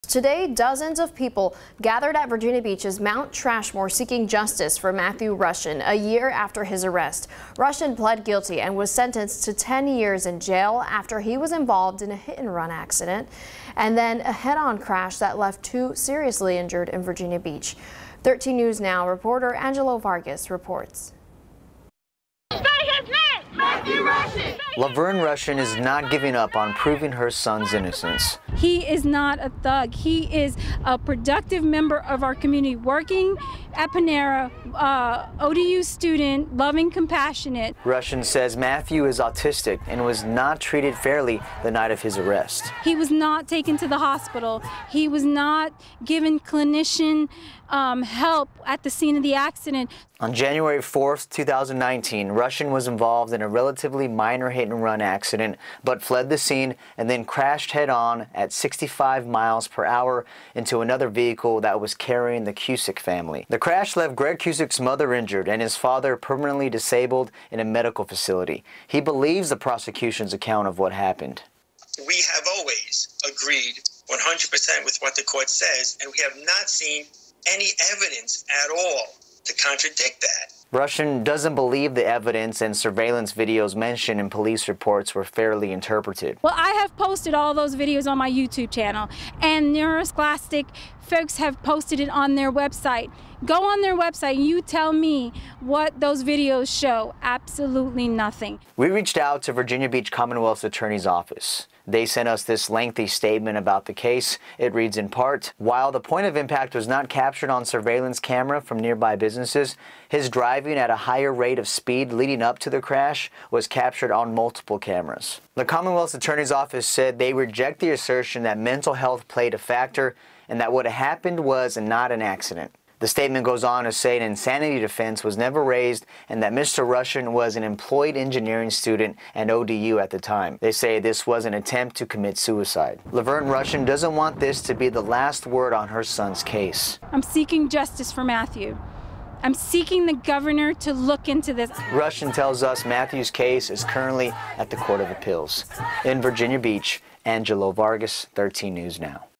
Today, dozens of people gathered at Virginia Beach's Mount Trashmore seeking justice for Matthew Rushin a year after his arrest. Rushin pled guilty and was sentenced to 10 years in jail after he was involved in a hit-and-run accident and then a head-on crash that left 2 seriously injured in Virginia Beach. 13 News Now reporter Angelo Vargas reports. Laverne Rushin is not giving up on proving her son's innocence. He is not a thug. He is a productive member of our community, working at Panera, ODU student, loving, compassionate. Rushin says Matthew is autistic and was not treated fairly the night of his arrest. He was not taken to the hospital. He was not given clinician help at the scene of the accident. On January 4th, 2019, Rushin was involved in a relatively minor hit-and-run accident, but fled the scene and then crashed head-on at 65 miles per hour into another vehicle that was carrying the Cusick family. The crash left Greg Cusick's mother injured and his father permanently disabled in a medical facility. He believes the prosecution's account of what happened. We have always agreed 100% with what the court says, and we have not seen any evidence at all to contradict that. Rushin doesn't believe the evidence and surveillance videos mentioned in police reports were fairly interpreted. Well, I have posted all those videos on my YouTube channel, and Neuroscholastic folks have posted it on their website. Go on their website and you tell me what those videos show. Absolutely nothing. We reached out to Virginia Beach Commonwealth's Attorney's Office. They sent us this lengthy statement about the case. It reads in part, while the point of impact was not captured on surveillance camera from nearby businesses, his driving at a higher rate of speed leading up to the crash was captured on multiple cameras. The Commonwealth's Attorney's Office said they reject the assertion that mental health played a factor and that what happened was not an accident. The statement goes on to say an insanity defense was never raised and that Mr. Rushin was an employed engineering student at ODU at the time. They say this was an attempt to commit suicide. Laverne Rushin doesn't want this to be the last word on her son's case. I'm seeking justice for Matthew. I'm seeking the governor to look into this. Rushin tells us Matthew's case is currently at the Court of Appeals. In Virginia Beach, Angelo Vargas, 13 News Now.